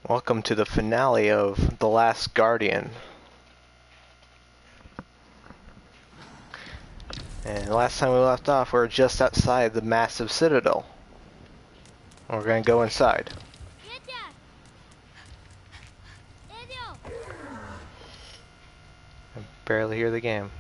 Welcome to the finale of The Last Guardian. And last time we left off, we were just outside the massive citadel. We're gonna go inside. I barely hear the game.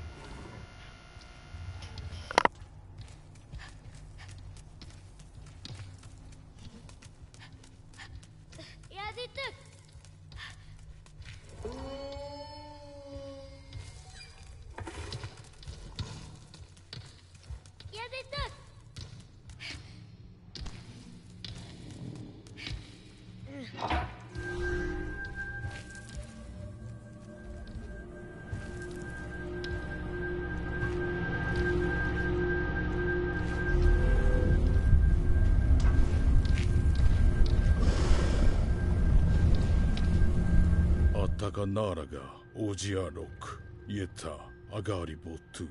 Ataka Naraga, Ojiarok, Yeta, Agari Botu.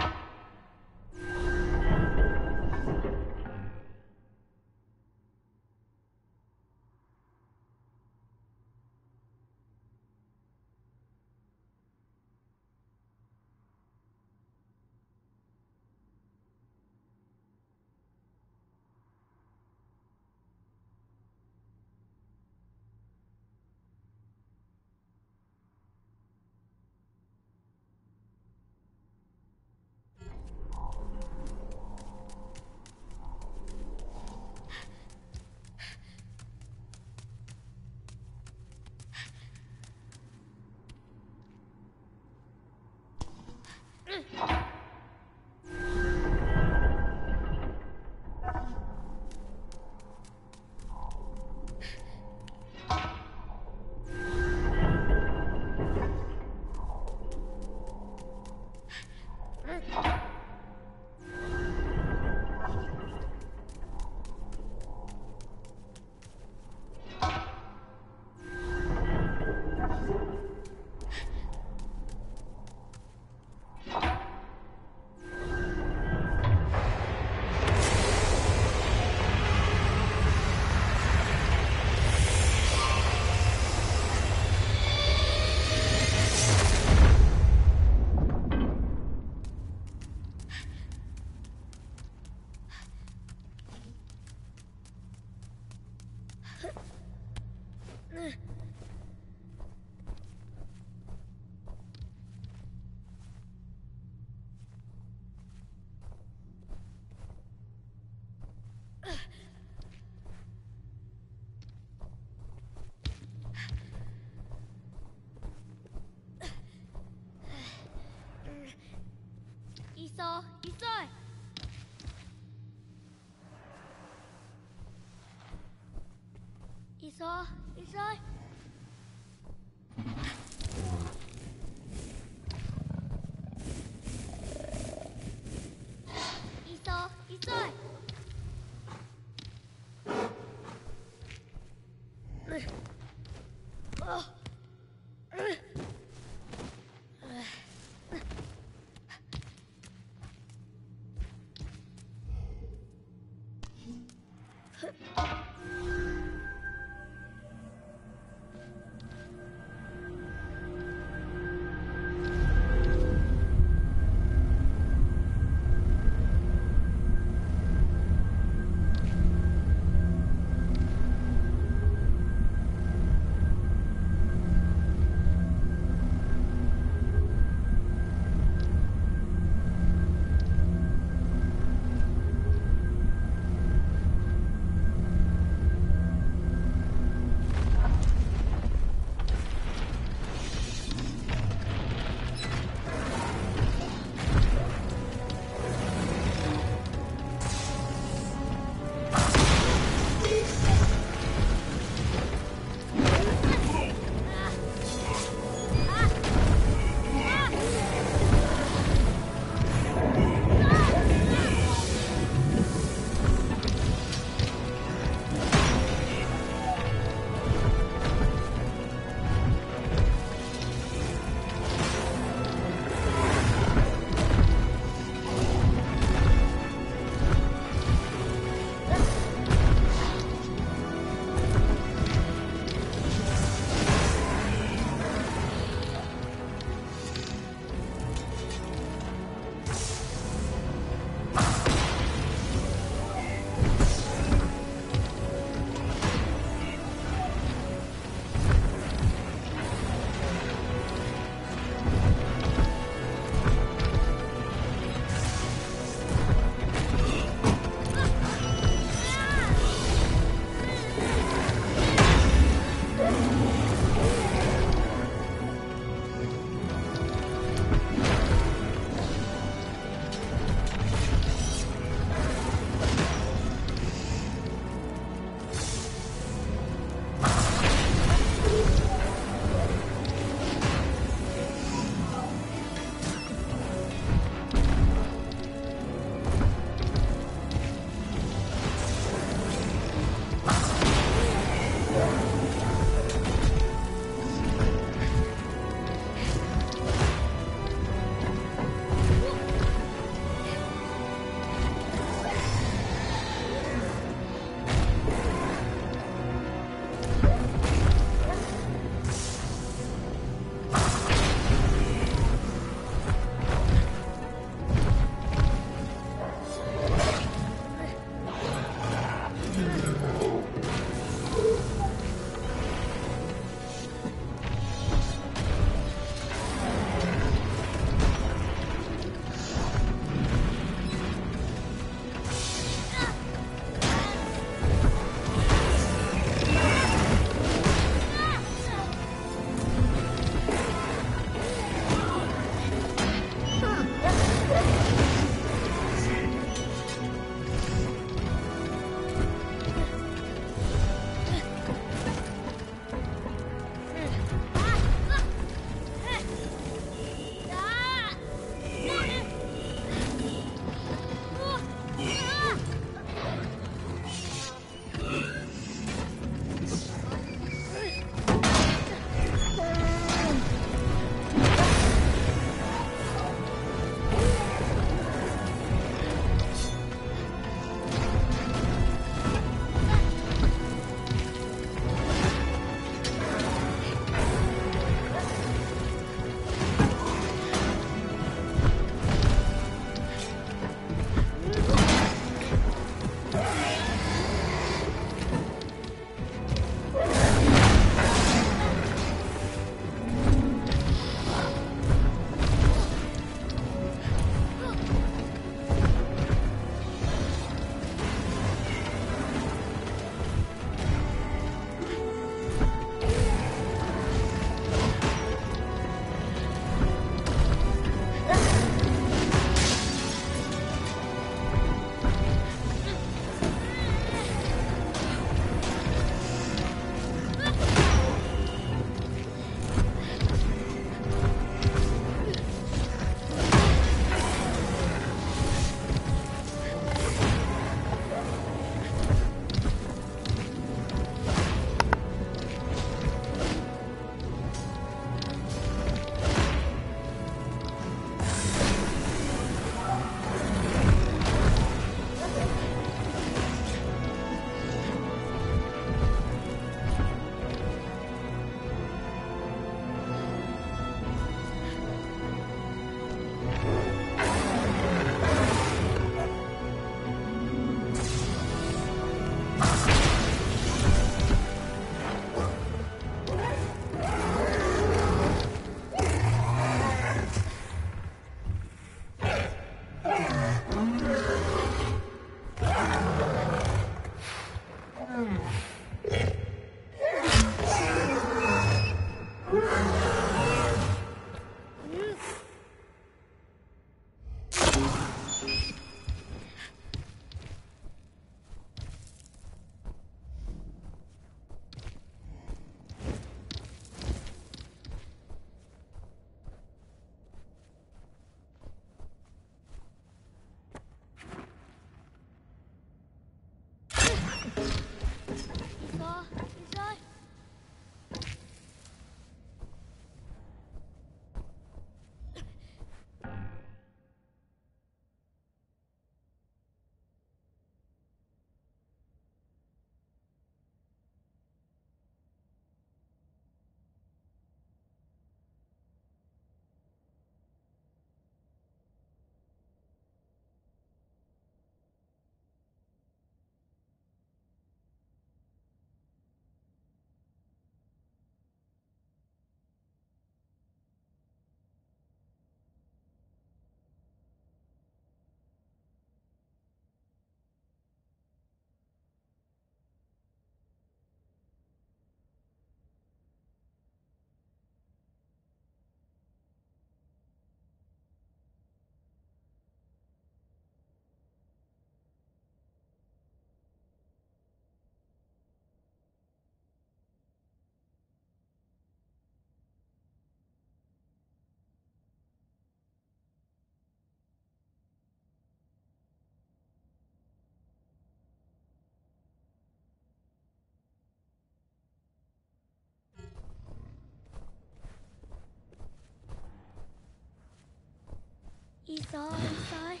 Isai.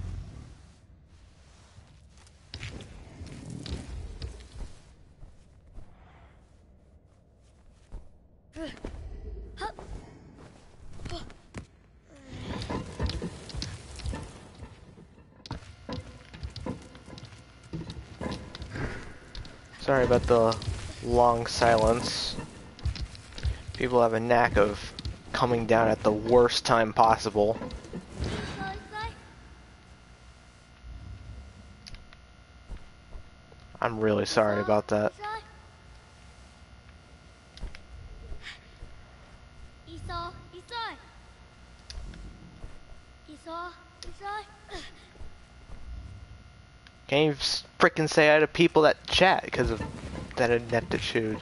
Sorry about the long silence. People have a knack of coming down at the worst time possible. I'm really sorry about that. Can't even frickin' say hi to people that chat because of that ineptitude.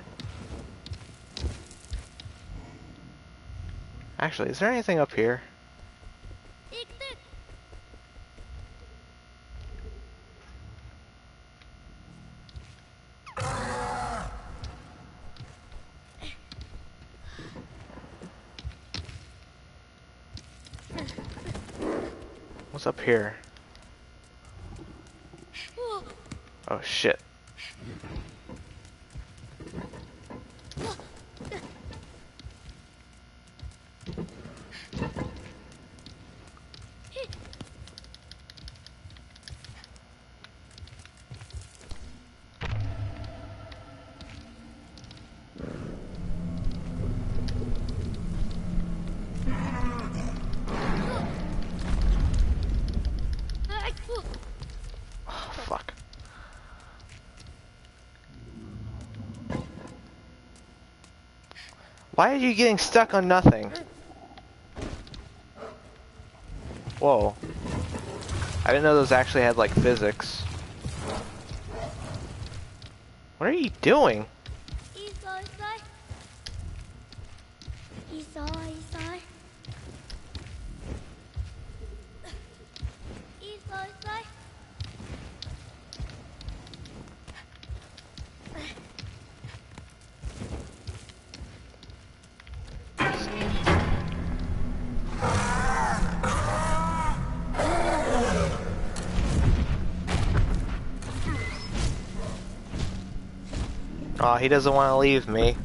Actually, is there anything up here? What's up here? Oh shit. Why are you getting stuck on nothing? Whoa. I didn't know those actually had like physics. What are you doing? Oh, he doesn't want to leave me.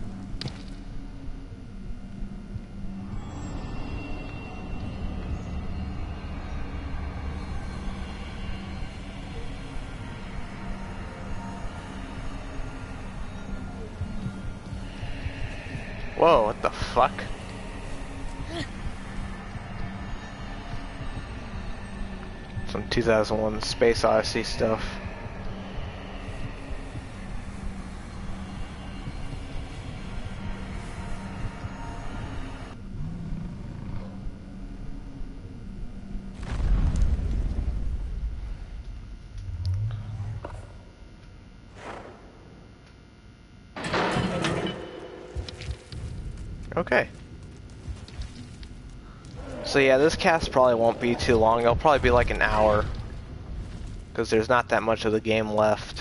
Whoa, what the fuck? Some 2001 Space Odyssey stuff. Okay. So yeah, this cast probably won't be too long. It'll probably be like an hour. Because there's not that much of the game left.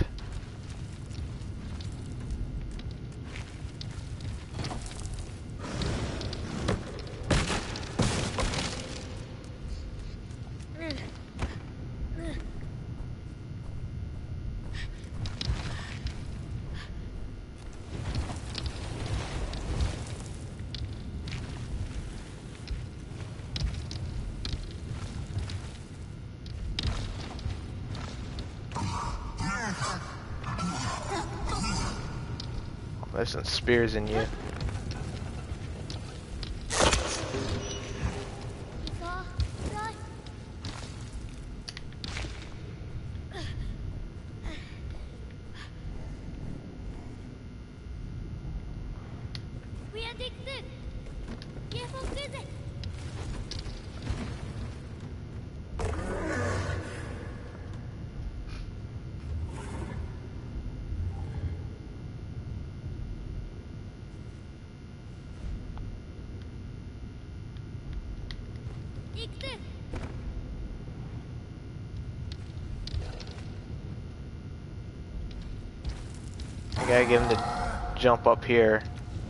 There's some spears in you. 行くぜ。 I gotta get him to jump up here.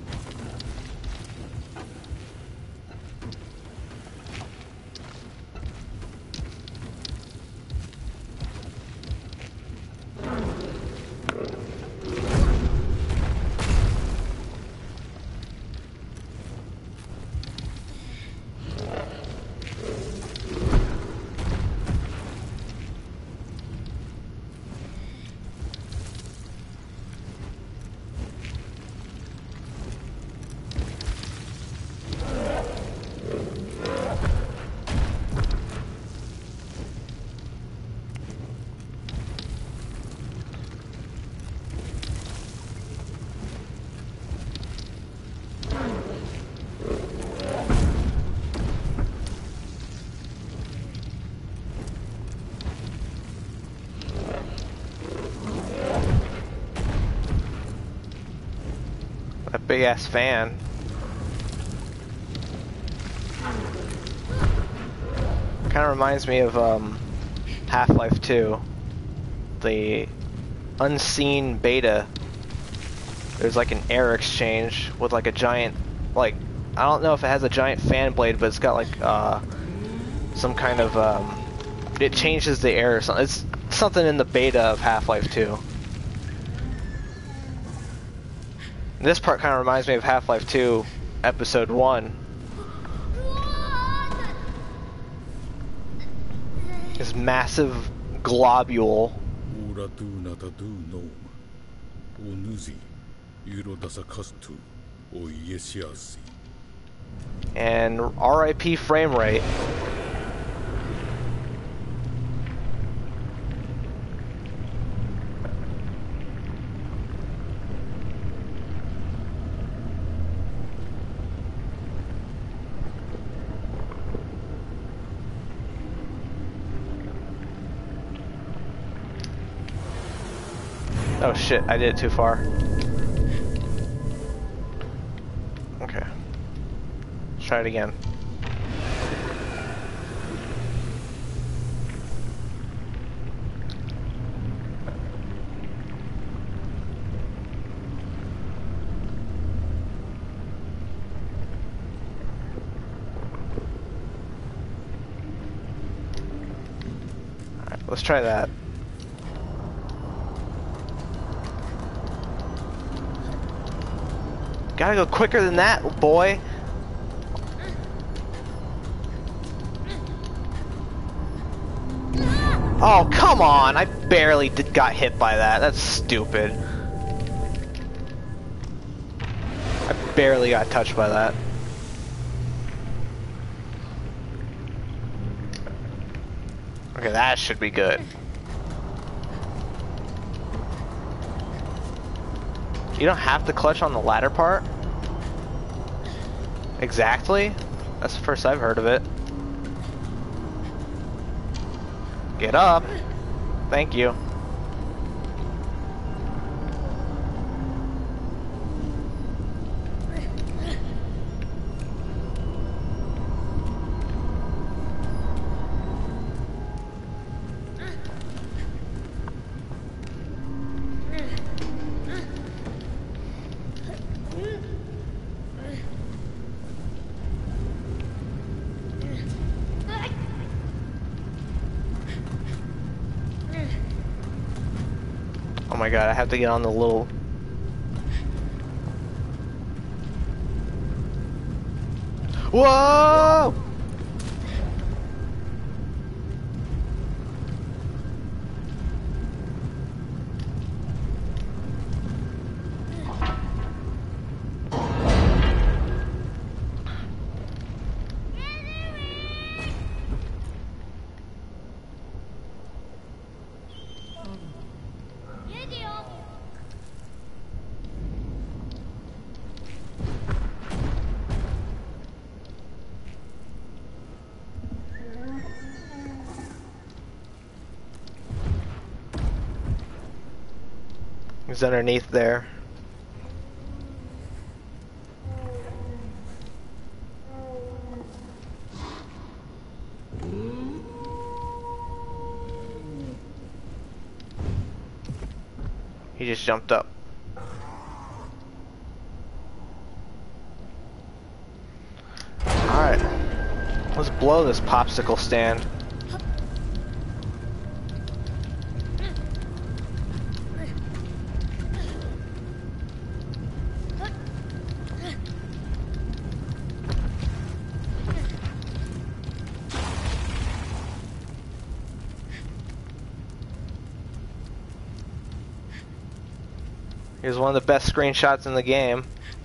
That big ass fan. Kind of reminds me of Half-Life 2. The unseen beta. There's like an air exchange with like a giant, like, I don't know if it has a giant fan blade, but it's got like some kind of it changes the air or something. It's something in the beta of Half-Life 2. This part kind of reminds me of Half-Life 2 Episode 1. This massive globule. And RIP frame rate. Oh shit, I did it too far. Okay. Let's try it again. Alright, let's try that. Gotta go quicker than that, boy. Oh, come on. I barely got hit by that. That's stupid. I barely got touched by that. Okay, that should be good. You don't have to clutch on the ladder part? Exactly? That's the first I've heard of it. Get up. Thank you. my god, I have to get on the little... Whoa! He's underneath there. He just jumped up. Alright. Let's blow this popsicle stand. Here's one of the best screenshots in the game.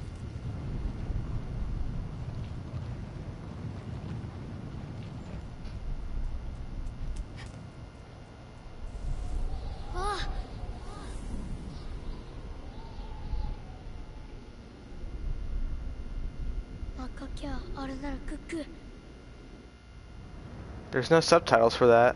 There's no subtitles for that.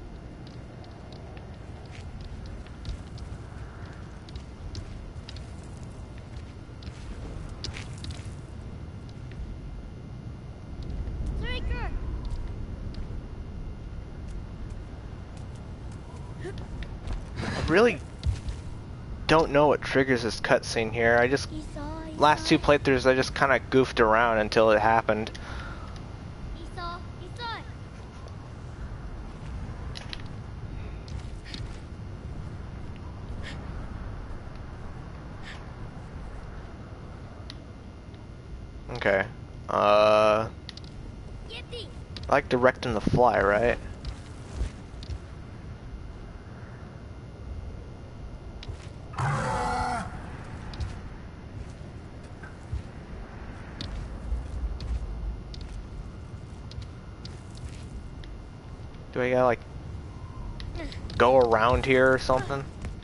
I really don't know what triggers this cutscene here. I just last two playthroughs I just kind of goofed around until it happened. Okay. I like directing the fly, right? Do I gotta like go around here or something?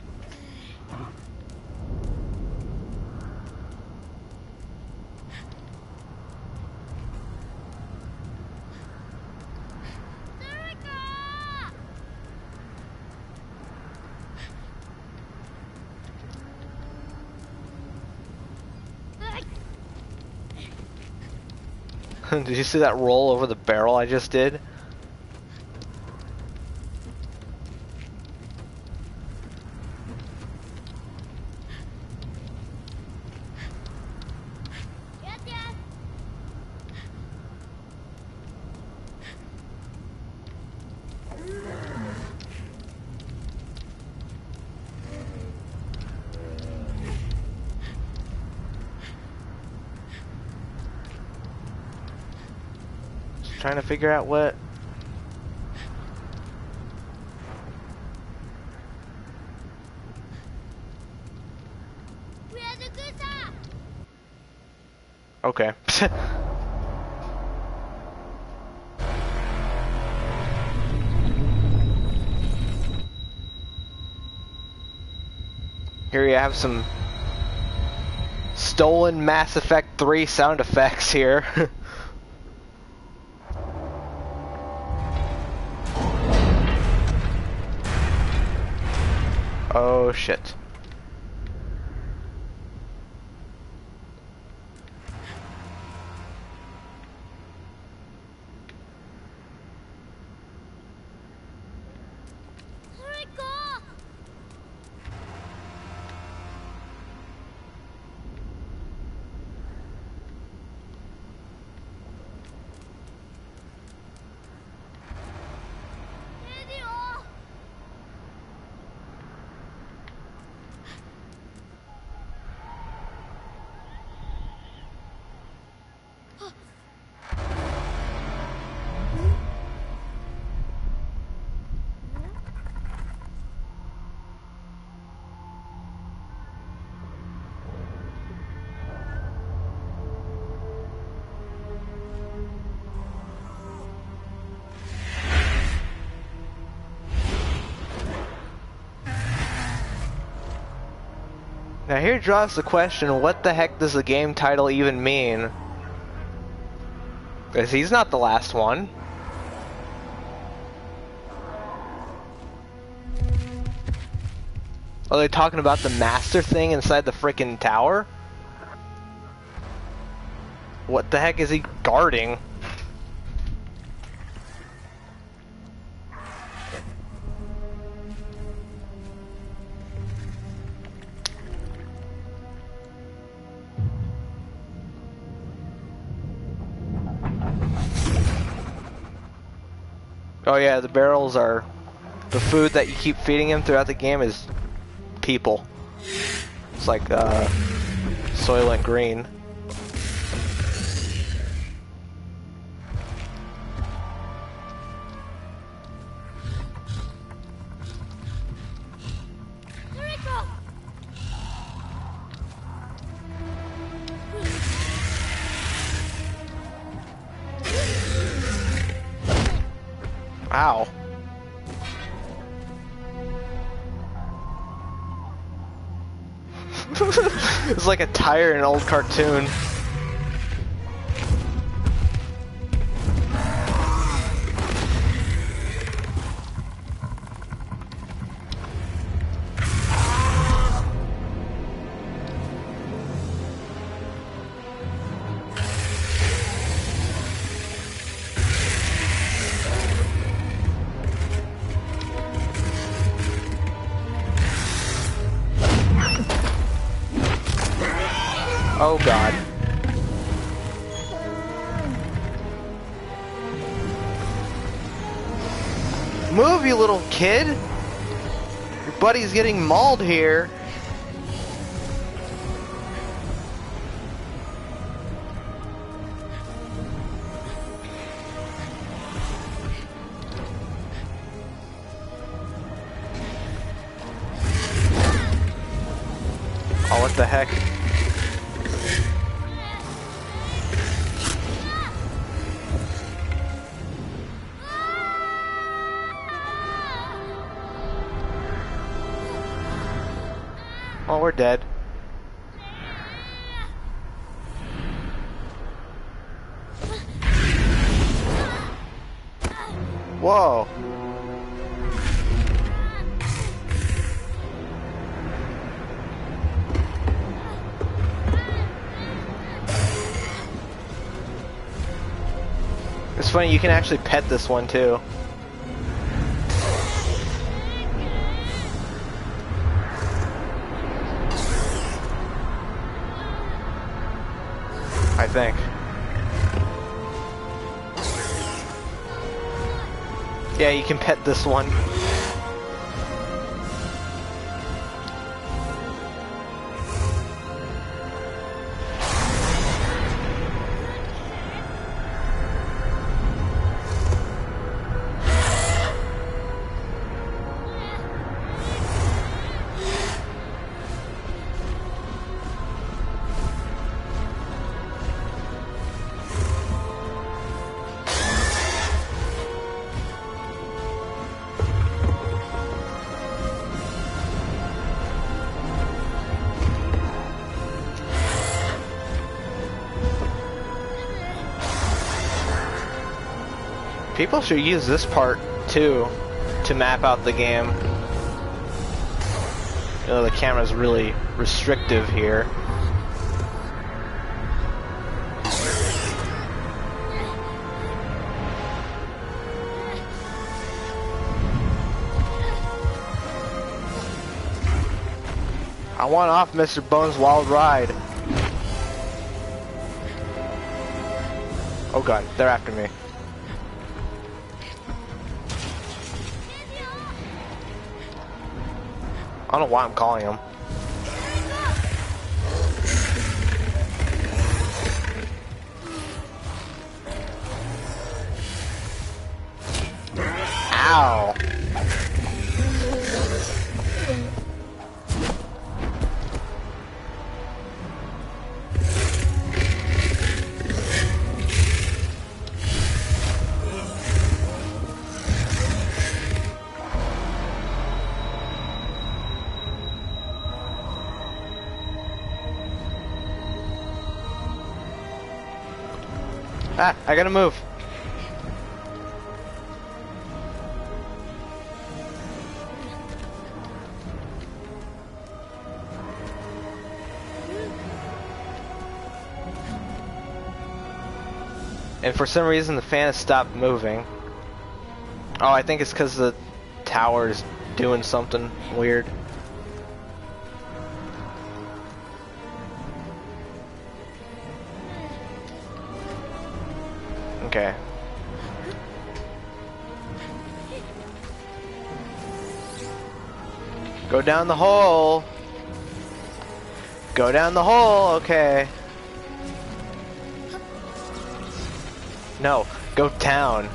Did you see that roll over the barrel I just did? Trying to figure out what... Okay. Here you have some stolen Mass Effect 3 sound effects here. Oh shit. Now here draws the question, what the heck does the game title even mean? Because he's not the last one. Are they talking about the master thing inside the frickin' tower? What the heck is he guarding? Oh yeah, the barrels are... The food that you keep feeding him throughout the game is people. It's like, Soylent Green. Ow. It's like a tire in an old cartoon. Oh god. Move, you little kid! Your buddy's getting mauled here. Oh, what the heck? Oh, we're dead. Whoa. It's funny, you can actually pet this one too. I think. Yeah, you can pet this one. People should use this part too to map out the game. You know, the camera's really restrictive here. I want off Mr. Bones' Wild Ride. Oh god, they're after me. I don't know why I'm calling him. Ah, I gotta move. And for some reason the fan has stopped moving. Oh, I think it's because the tower is doing something weird. Okay. Go down the hole. Go down the hole, okay. No, go down.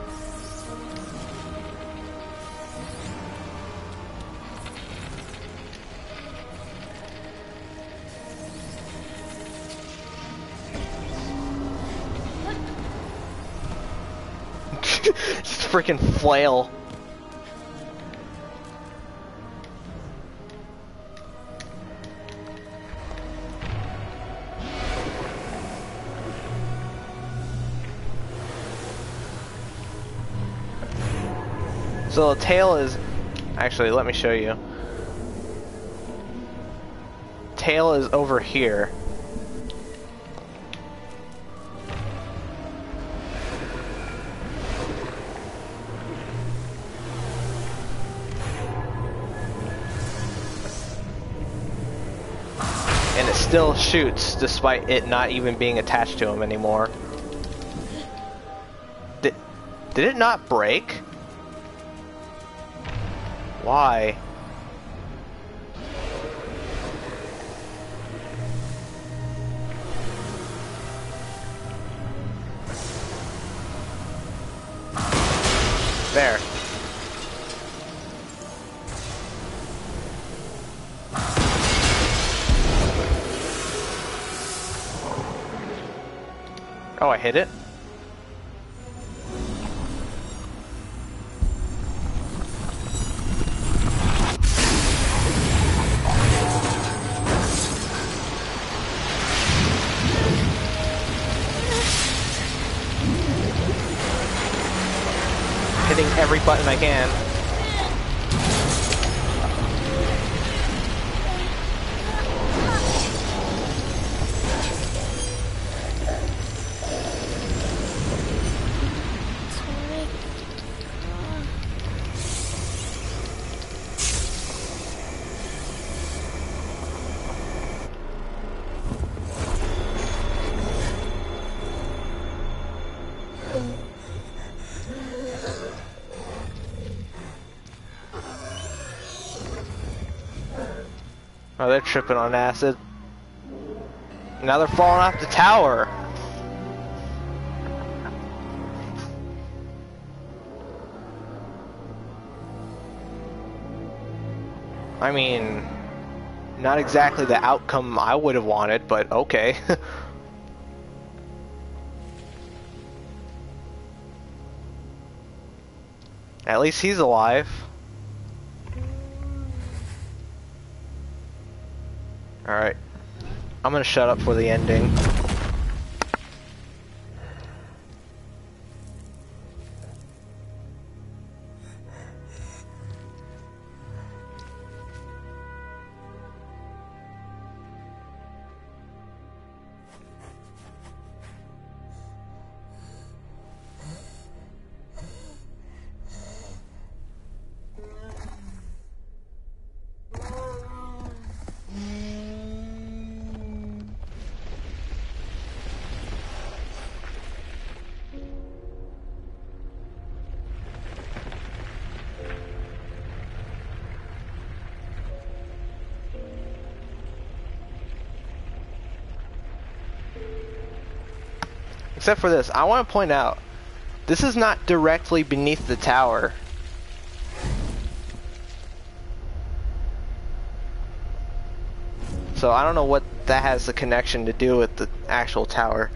Just freaking flail. So the tail is, actually let me show you. Tail is over here. And it still shoots despite it not even being attached to him anymore. Did it not break? Why? There. Oh, I hit it? Hitting every button I can. Oh, they're tripping on acid. Now they're falling off the tower. I mean, not exactly the outcome I would have wanted, but okay. At least he's alive. Alright. I'm gonna shut up for the ending. Except for this, I want to point out, this is not directly beneath the tower. So I don't know what that has the connection to do with the actual tower.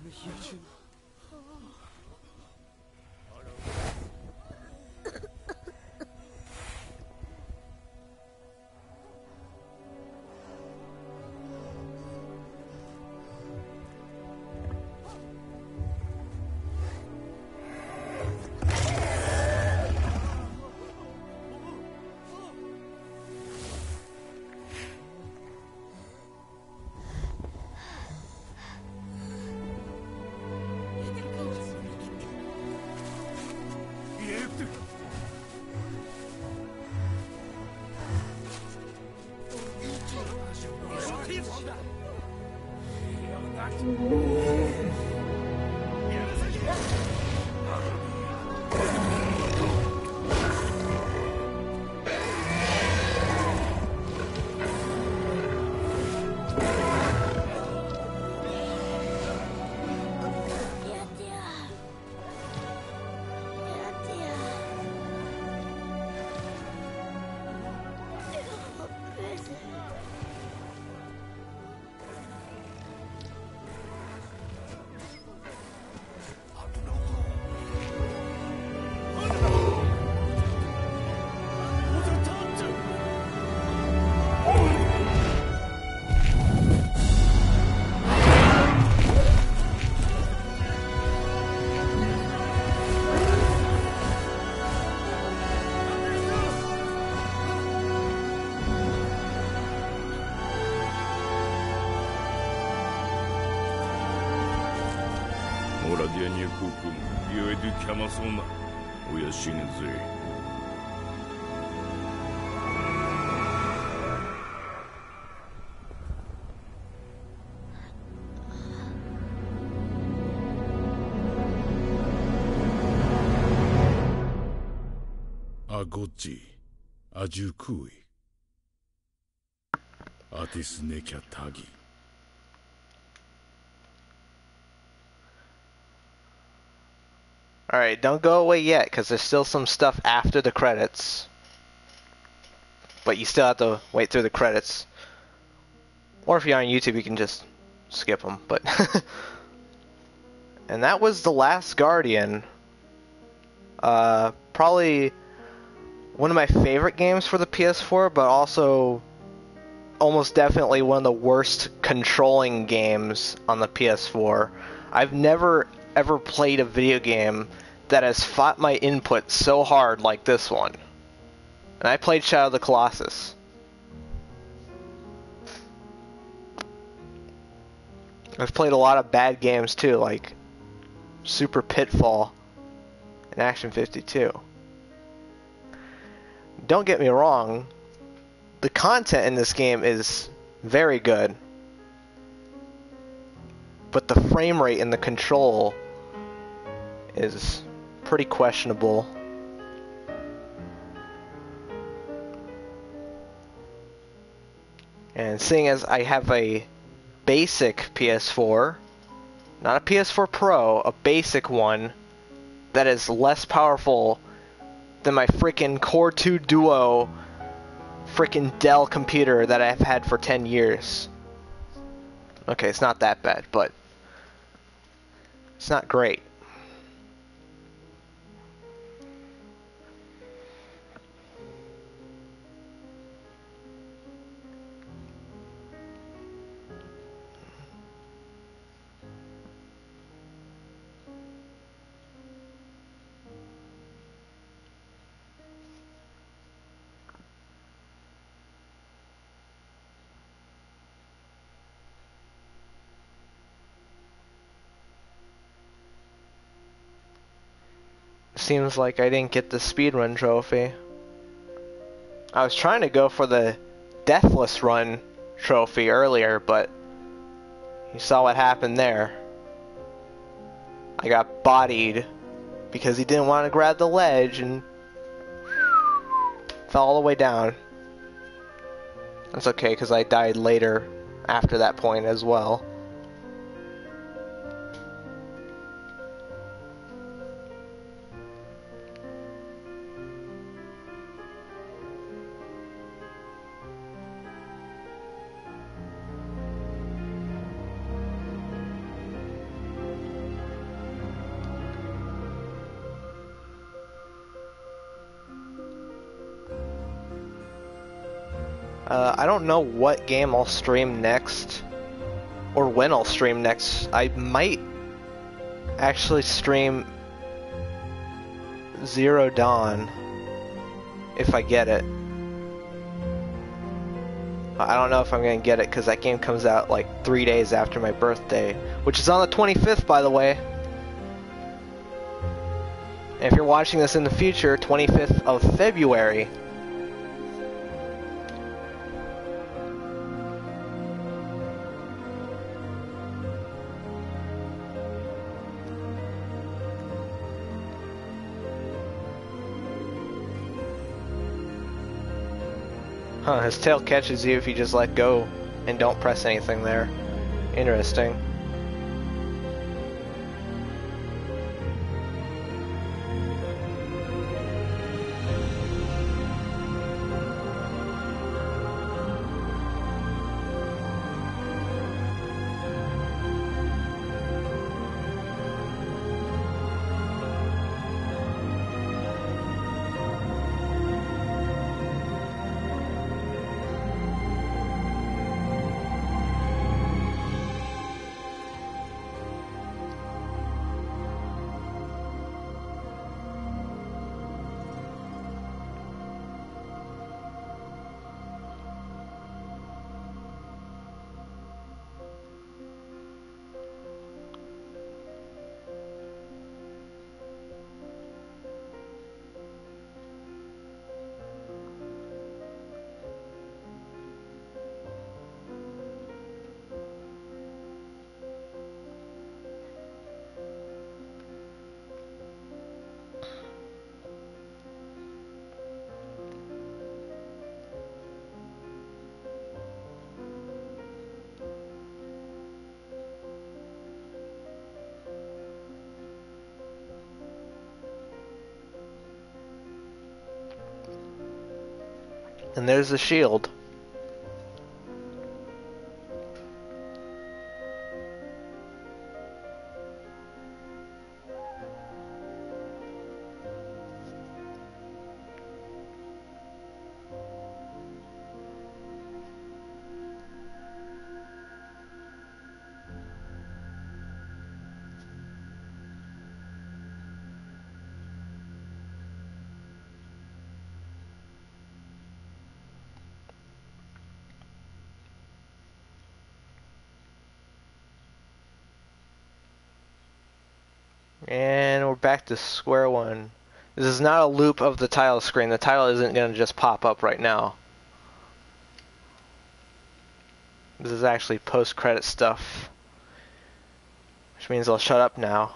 Muradiania kukum, yoedu kamasona. Oya shinu ze. アゴチ、アジュクイ、アティスネキャタギ。 Alright, don't go away yet, because there's still some stuff after the credits. But you still have to wait through the credits. Or if you're on YouTube, you can just skip them, but... And that was The Last Guardian. Probably one of my favorite games for the PS4, but also almost definitely one of the worst controlling games on the PS4. I've never ever played a video game that has fought my input so hard like this one. And I played Shadow of the Colossus. I've played a lot of bad games too, like Super Pitfall and Action 52. Don't get me wrong, the content in this game is very good, but the frame rate and the control is pretty questionable. And seeing as I have a basic PS4, not a PS4 Pro, a basic one that is less powerful than my freaking Core 2 Duo freaking Dell computer that I've had for 10 years. Okay, it's not that bad, but it's not great. Seems like I didn't get the speedrun trophy. I was trying to go for the Deathless Run trophy earlier, but you saw what happened there. I got bodied because he didn't want to grab the ledge and fell all the way down. That's okay, because I died later after that point as well. I don't know what game I'll stream next, or when I'll stream next. I might actually stream Zero Dawn if I get it. I don't know if I'm gonna get it because that game comes out like 3 days after my birthday, which is on the 25th, by the way. And if you're watching this in the future, 25th of February. Huh, his tail catches you if you just let go and don't press anything there. Interesting. And there's the shield. And we're back to square one. This is not a loop of the title screen. The title isn't going to just pop up right now. This is actually post-credit stuff. Which means I'll shut up now.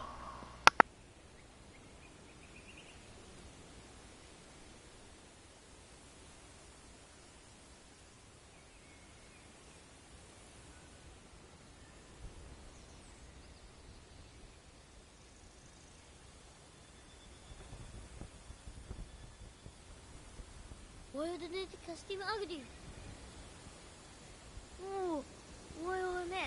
Woyode net kastim agdi. Oh, woyode net.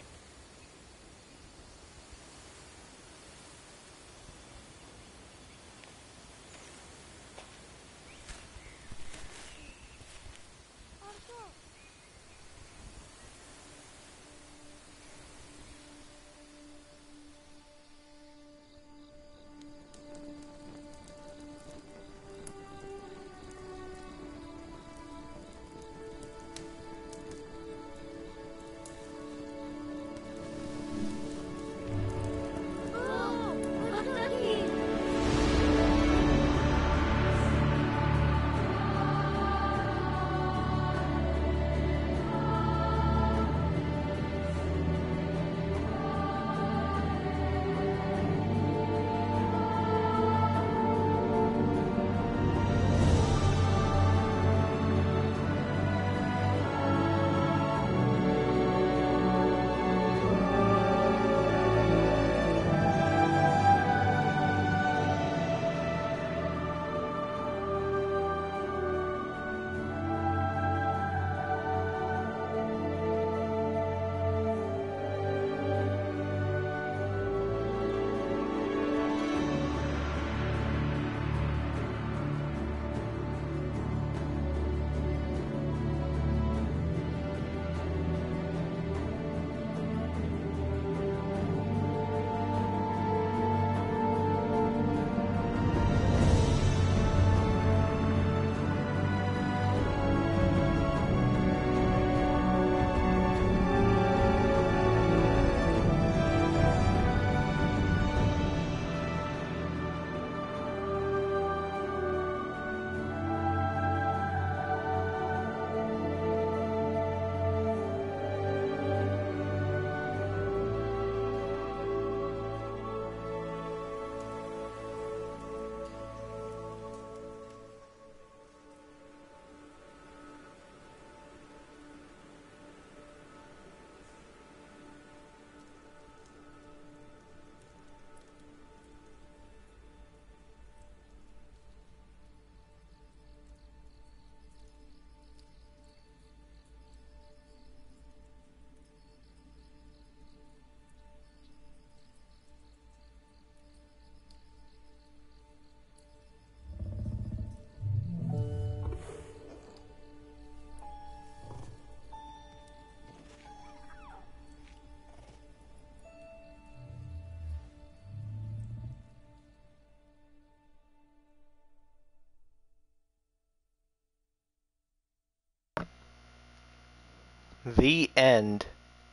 The end.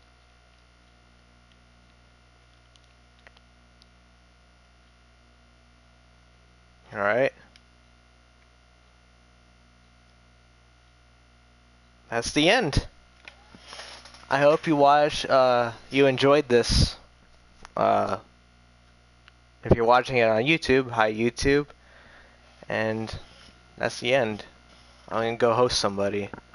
Alright. That's the end. I hope you you enjoyed this. If you're watching it on YouTube, hi YouTube. And that's the end. I'm gonna go host somebody.